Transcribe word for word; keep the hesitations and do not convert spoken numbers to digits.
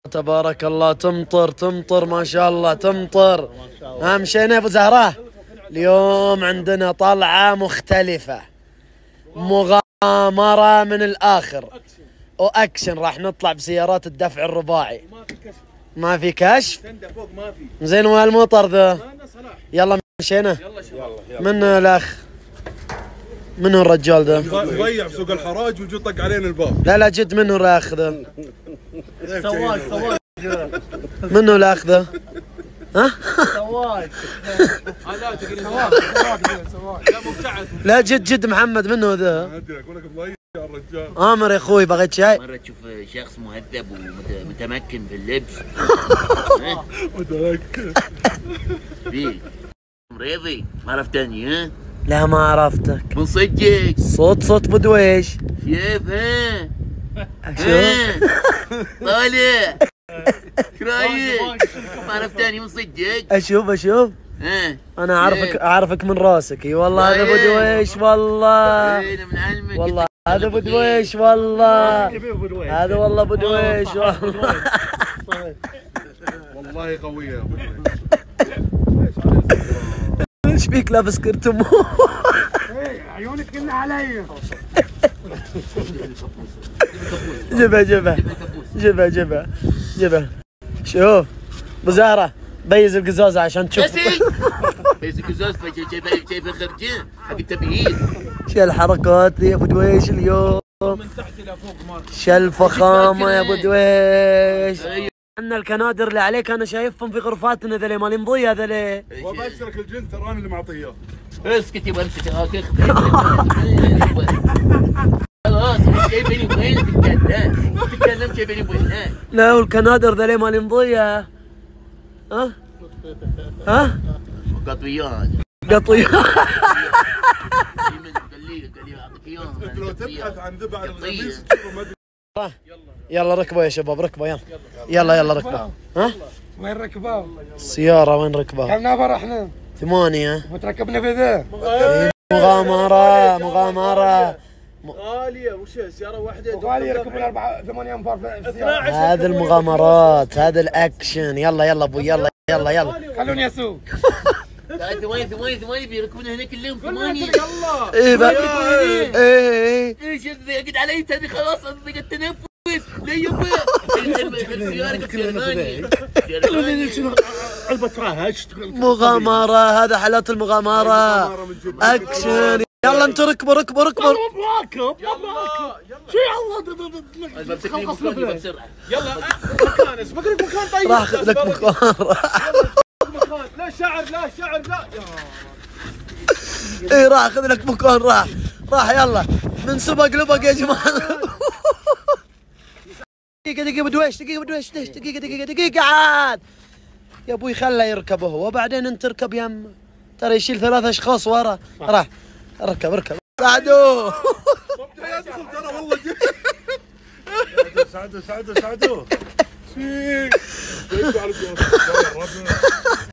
تبارك الله. تمطر تمطر ما شاء الله تمطر. ها مشينا يا ابو زهراء. اليوم عندنا طلعة مختلفة، مغامرة من الآخر وأكشن. راح نطلع بسيارات الدفع الرباعي. ما في كشف. فوق ما في. زين والمطر ذا. يلا مشينا. منو الأخ؟ منو الرجال ذا؟ ضيع بسوق الحراج ويجي طق علينا الباب. لا لا جد منو الأخ ذا؟ سواق سواق. منو الأخ ذا؟ ها؟ سواق. سواق سواق. لا جد جد محمد منو ذا؟ ادري اقول لك ضيع الرجال. آمر يا اخوي بغيت شاي؟ مرة تشوف شخص مهذب ومتمكن في اللبس. متمكن. فيك مريضي ما عرفتني ها؟ لا ما عرفتك. من صدق صوت صوت بدويش. شيف ها؟ شو؟ ها؟ طالع ايش رايك؟ ما عرفتني من صدق؟ اشوف اشوف. ها؟ انا اعرفك اعرفك من راسك. اي والله هذا ابو دويش والله. انا من علمك والله هذا ابو دويش والله. هذا والله ابو دويش والله. والله قوية يا ابو ايش فيك لابس كرتمو؟ عيونك كنا علي. جبه جبه جبه جبه جبه. شوف ابو زهره بيز القزازه عشان تشوف. بيز القزاز شايف خرجين حق التبييض. شو الحركات ذي يا ابو دويش اليوم؟ من تحت الى فوق ما شو الفخامه يا ابو دويش. عندنا الكنادر اللي عليك انا شايفهم في غرفاتنا ذلي مالي مضية ذلي. وبشرك الجن ترى انا اللي معطيه. اسكت يبا امسك هاك. خلاص شيء بيني وبينك تتكلم تتكلم شيء بيني وبينك. لا والكنادر ذلي مالي مضية. ها؟ ها؟ قطويات. قطويات. لو تبحث عن ذبح الغميس يلا ركبوا يا شباب ركبوا يلا. يلا يلا ركبوا. ها؟ وين ركبوا؟ السيارة وين ركبوا؟ كم نفر احنا؟ ثمانية. وتركبنا في ذا؟ مغامرة مغامرة. غالية وش السيارة واحدة؟ غالي يركبون أربعة ثمانية أنفار في السيارة. هذا المغامرات هذا الأكشن. يلا يلا ابو يلا يلا يلا. خلوني اسوق. ثمانية ثمانية ثمانية بيركبون هنا كلهم ثمانية. يلا. ايه بقى. ايه ايه. ايش قد علي تبي خلاص ضيق التنفس. لا يبا. السيارة كسراني. علبة راهش. مغامرة. هذا حالات المغامرة. اكشن. يلا انتوا ركبوا ركبوا ركبوا. راكب يلا. شو يلا بسرعة. يلا مكان اسمه لك مكان طيب. راح اخذ لك مغامرة. مكان لا شعر لا شعر لا. ايه راح اخذ لك مكان. راح راح يلا من سبق لبق يا جماعة. دقيقة دقيقة بدويش دقيقة بدويش دقيقة دقيقة دقيقة عاد يا ابوي خله يركب هو وبعدين انت اركب يم. ترى يشيل ثلاث اشخاص ورا. راح اركب اركب. ساعدوه. ترى والله ساعدوه ساعدوه ساعدوه.